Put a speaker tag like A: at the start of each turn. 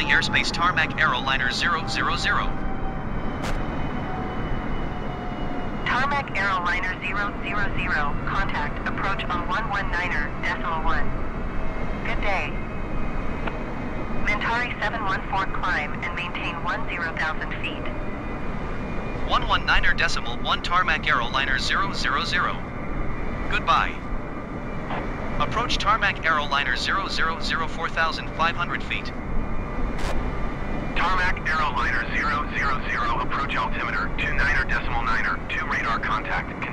A: friendly airspace Tarmac Aeroliner 000.
B: Tarmac Aeroliner 000, contact approach on 119.1. Good day. Mentari 714 climb and maintain 10,000 feet.
A: 119.1 Tarmac Aeroliner 000. Goodbye. Approach Tarmac Aeroliner 000 4,500 feet.
C: Tarmac Aeroliner 000, approach altimeter 29.9, 2 radar contact.